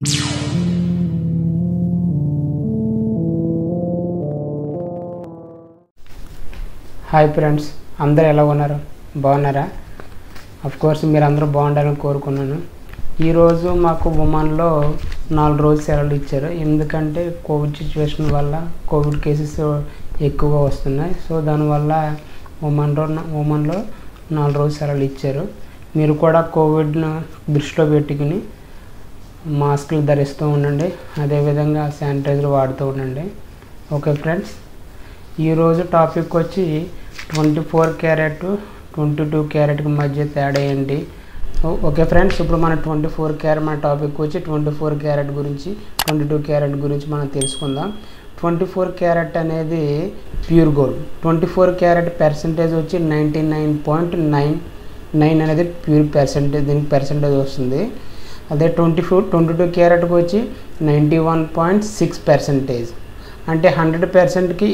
Hi friends, అందరూ ఎలా ఉన్నారు? బాగున్నారా? అఫ్ కోర్స్ మీరు అందరూ బాగుండాలని కోరుకున్నాను. ఈరోజు మాకు ఉమాన్లో 4 రోజులు సెలవులు ఇచ్చారు. ఎందుకంటే కోవిడ్ సిచ్యువేషన్ వల్ల కోవిడ్ కేసెస్ ఎక్కువగా వస్తున్నాయి. సో దానివల్ల ఉమాన్లో 4 రోజులు సెలవులు ఇచ్చారు. మీరు కూడా కోవిడ్ను దృష్టిలో పెట్టుకుని మాస్కులు ధరిస్తూ ఉండండి, అదేవిధంగా శానిటైజర్ వాడుతూ ఉండండి. ఓకే ఫ్రెండ్స్, ఈరోజు టాపిక్ వచ్చి 24 క్యారెట్ 22 క్యారెట్కి మధ్య తేడా ఏంటి? ఓకే ఫ్రెండ్స్, ఇప్పుడు మన 24 క్యారెట్ మన టాపిక్ వచ్చి 24 క్యారెట్ గురించి 22 క్యారెట్ గురించి మనం తెలుసుకుందాం. 24 క్యారెట్ అనేది ప్యూర్ గోల్డ్. 24 క్యారెట్ పర్సెంటేజ్ వచ్చి 99.99 అనేది ప్యూర్ పర్సెంటేజ్, దీనికి పర్సెంటేజ్ వస్తుంది. అదే 22 క్యారెట్కి వచ్చి 91.6%. అంటే 100%కి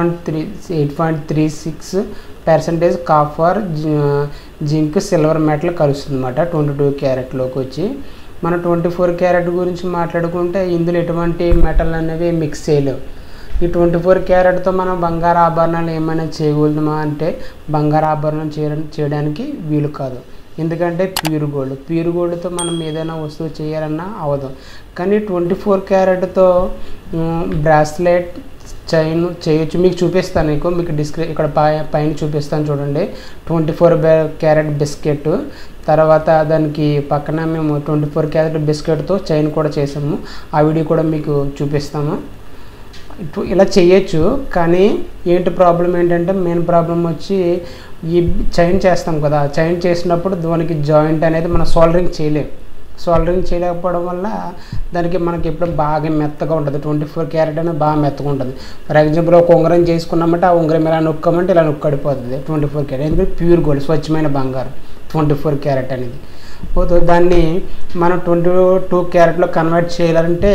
8.36% కాపర్, జింక్, సిల్వర్ మెటల్ కలుస్తుంది అన్నమాట 22 క్యారెట్లోకి వచ్చి. మన 24 క్యారెట్ గురించి మాట్లాడుకుంటే ఇందులో ఎటువంటి మెటల్ అనేవి మిక్స్ చేయలేవు. ఈ 24 క్యారెట్తో మనం బంగారు ఆభరణాలు ఏమైనా చేయగలుగుతామా అంటే బంగారు ఆభరణం చేయడానికి వీలు కాదు. ఎందుకంటే ప్యూర్ గోల్డ్తో మనం ఏదైనా వస్తువు చేయాలన్నా అవ్వదు. కానీ 24 క్యారెట్తో బ్రాస్లెట్, చైన్ చేయొచ్చు. మీకు చూపిస్తాను, మీకు ఇక్కడ పైన చూపిస్తాను చూడండి. 24 క్యారెట్ బిస్కెట్, తర్వాత దానికి పక్కన మేము 24 క్యారెట్ బిస్కెట్తో చైన్ కూడా చేసాము. ఆ వీడియో కూడా మీకు చూపిస్తాము. ఇలా చేయొచ్చు. కానీ ఏంటి ప్రాబ్లం ఏంటంటే, మెయిన్ ప్రాబ్లం వచ్చి ఈ చైన్ చేస్తాం కదా, చైన్ చేసినప్పుడు దానికి జాయింట్ అనేది మనం సోల్డరింగ్ చేయలేకపోవడం వల్ల దానికి మనకి ఎప్పుడు బాగా మెత్తగా ఉంటుంది. 24 క్యారెట్ అనేది బాగా మెత్తగా ఉంటుంది. ఫర్ ఎగ్జాంపుల్ ఒక ఉంగరం చేసుకున్నామంటే ఆ ఉంగరం ఇలా నొక్కమంటే ఇలా నొక్కడిపోతుంది 24 క్యారెట్. ఎందుకంటే ప్యూర్ గోల్డ్, స్వచ్ఛమైన బంగారం 24 క్యారెట్ అనేది. దాన్ని మనం 22 క్యారెట్లో కన్వర్ట్ చేయాలంటే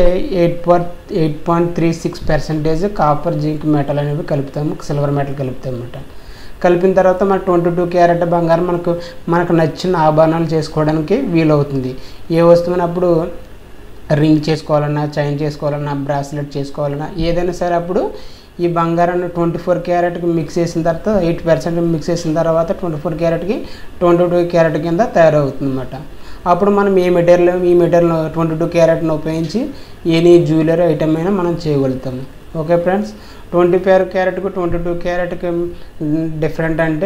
8.36% కాపర్, జింక్ మెటల్ అనేవి కలుపుతాము, సిల్వర్ మెటల్ కలుపుతాం అన్నమాట. కలిపిన తర్వాత మన 22 క్యారెట్ బంగారం మనకు నచ్చిన ఆభరణాలు చేసుకోవడానికి వీలవుతుంది. ఏ వస్తువునప్పుడు రింగ్ చేసుకోవాలన్నా, చైన్ చేసుకోవాలన్నా, బ్రాస్లెట్ చేసుకోవాలన్నా ఏదైనా సరే అప్పుడు ఈ బంగారాన్ని 24 క్యారెట్కి మిక్స్ చేసిన తర్వాత 8% మిక్స్ చేసిన తర్వాత 24 క్యారెట్కి 22 క్యారెట్ కింద తయారవుతుంది అన్నమాట. అప్పుడు మనం ఈ మెటీరియల్ 22 క్యారెట్ను ఉపయోగించి ఎనీ జ్యువెలరీ ఐటమ్ అయినా మనం చేయగలుగుతాము. ఓకే ఫ్రెండ్స్, 24 క్యారెట్కు 22 క్యారెట్కి డిఫరెంట్ అంటే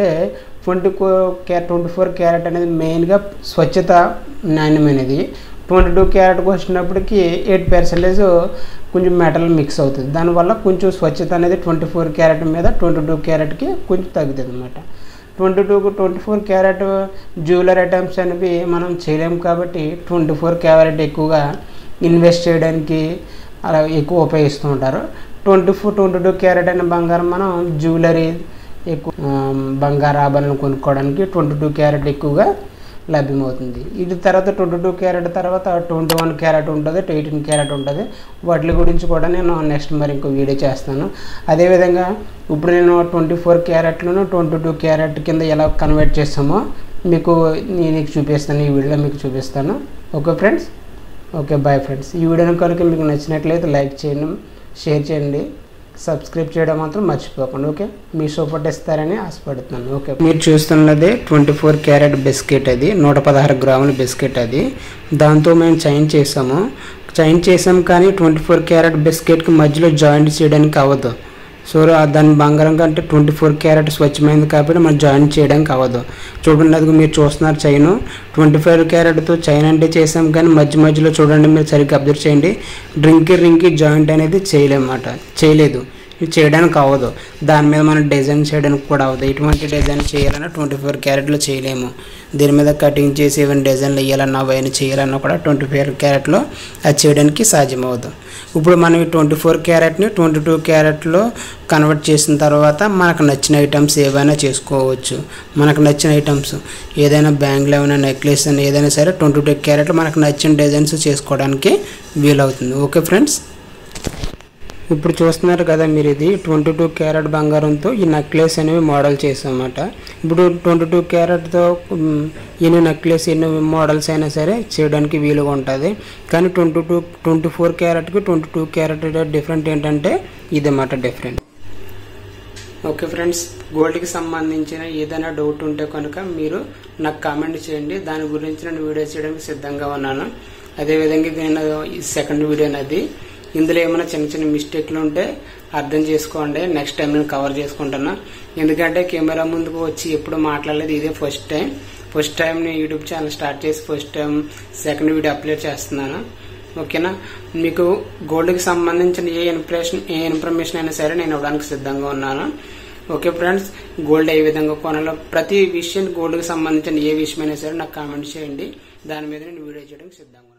24 క్యారెట్ అనేది మెయిన్గా స్వచ్ఛత, నాణ్యమైనది. 22 క్యారెట్కి వచ్చినప్పటికీ 8% కొంచెం మెటల్ మిక్స్ అవుతుంది. దానివల్ల కొంచెం స్వచ్ఛత అనేది 24 క్యారెట్ మీద 22 క్యారెట్కి కొంచెం తగ్గుతుంది అన్నమాట. 24 క్యారెట్ జ్యువెలరీ ఐటమ్స్ అనేవి మనం చేయలేము కాబట్టి 24 క్యారెట్ ఎక్కువగా ఇన్వెస్ట్ చేయడానికి అలా ఎక్కువ ఉపయోగిస్తూ ఉంటారు. 22 క్యారెట్ అయిన బంగారం మనం జ్యువెలరీ ఎక్కువ బంగారు ఆభరణాలు కొనుక్కోవడానికి 22 క్యారెట్ ఎక్కువగా లభ్యమవుతుంది. ఇది తర్వాత 22 క్యారెట్ తర్వాత 21 క్యారెట్ ఉంటుంది, 18 క్యారెట్ ఉంటుంది. వాటి గురించి కూడా నేను నెక్స్ట్ మరి ఇంకో వీడియో చేస్తాను. అదేవిధంగా ఇప్పుడు నేను 24 క్యారెట్లను 22 క్యారెట్ కింద ఎలా కన్వర్ట్ చేస్తామో నేను చూపిస్తాను, ఈ వీడియోలో మీకు చూపిస్తాను. Okay friends, okay bye friends. ఈ వీడియోని కనుక మీకు నచ్చినట్లయితే లైక్ చేయండి, షేర్ చేయండి, సబ్స్క్రైబ్ చేయడం మాత్రం మర్చిపోకండి. ఓకే, మీ సపోర్ట్ ఇస్తారని ఆశపడుతున్నాను. ఓకే, మీరు చూస్తున్నది 24 క్యారెట్ బిస్కెట్. అది 116 గ్రాముల బిస్కెట్. అది దాంతో మేము చైన్ చేసాం కానీ 24 క్యారెట్ బిస్కెట్కి మధ్యలో జాయింట్ చేయడానికి అవ్వదు. సో దాని బంగారం కంటే 24 క్యారెట్ స్వచ్ఛమైంది కాబట్టి మనం జాయిన్ చేయడానికి అవ్వదు. చూడండి, అది మీరు చూస్తున్నారు చైన్ 25 క్యారెట్తో చైన్ అంటే చేసాం కానీ మధ్యలో చూడండి, మీరు సరిగ్గా అబ్జర్వ్ చేయండి, రింగ్కి జాయింట్ అనేది చేయలేదు. ఇది చేయడానికి అవ్వదు. దాని మీద మనం డిజైన్ చేయడానికి కూడా అవ్వదు. ఎటువంటి డిజైన్ చేయాలన్నా 24 క్యారెట్లో చేయలేము. దీని మీద కటింగ్ చేసి ఏమైనా డిజైన్లు వేయాలన్నా అవన్నీ చేయాలన్నా కూడా 24 క్యారెట్లో అది చేయడానికి సాధ్యమవుతుంది. ఇప్పుడు మనం 24 క్యారెట్ని 22 క్యారెట్లో కన్వర్ట్ చేసిన తర్వాత మనకు నచ్చిన ఐటమ్స్ ఏవైనా చేసుకోవచ్చు. మనకు నచ్చిన ఐటమ్స్ ఏదైనా బ్యాంగిల్ ఏమైనా నెక్లెస్ అని ఏదైనా సరే 22 క్యారెట్లో మనకు నచ్చిన డిజైన్స్ చేసుకోవడానికి వీలవుతుంది. ఓకే ఫ్రెండ్స్, ఇప్పుడు చూస్తున్నారు కదా మీరు, ఇది 22 క్యారెట్ బంగారంతో ఈ నెక్లెస్ అనేవి మోడల్ చేసామన్నమాట. ఇప్పుడు 22 క్యారెట్తో ఎన్ని నెక్లెస్ ఎన్ని మోడల్స్ అయినా సరే చేయడానికి వీలుగా ఉంటుంది. కానీ 24 క్యారెట్కి 22 క్యారెట్ డిఫరెంట్ ఏంటంటే ఇదన్నమాట డిఫరెంట్. ఓకే ఫ్రెండ్స్, గోల్డ్కి సంబంధించిన ఏదైనా డౌట్ ఉంటే కనుక మీరు నాకు కామెంట్ చేయండి. దాని గురించి నేను వీడియో చేయడానికి సిద్ధంగా ఉన్నాను. అదేవిధంగా ఇది నేను సెకండ్ వీడియో అనేది, ఇందులో ఏమైనా చిన్న చిన్న మిస్టేక్లు ఉంటే అర్థం చేసుకోండి. నెక్స్ట్ టైం నేను కవర్ చేసుకుంటున్నా. ఎందుకంటే కెమెరా ముందుకు వచ్చి ఎప్పుడు మాట్లాడలేదు, ఇదే ఫస్ట్ టైం నేను యూట్యూబ్ ఛానల్ స్టార్ట్ చేసి first time second video upload చేస్తున్నాను. ఓకేనా, మీకు గోల్డ్కి సంబంధించిన ఏ ఇన్ఫర్మేషన్ అయినా సరే నేను ఇవ్వడానికి సిద్ధంగా ఉన్నాను. ఓకే ఫ్రెండ్స్, గోల్డ్ ఏ విధంగా కొనాలో ప్రతి విషయం, గోల్డ్కి సంబంధించిన ఏ విషయమైనా సరే నాకు కామెంట్ చేయండి. దాని మీద నేను వీడియో చేయడానికి సిద్ధంగా ఉన్నాను.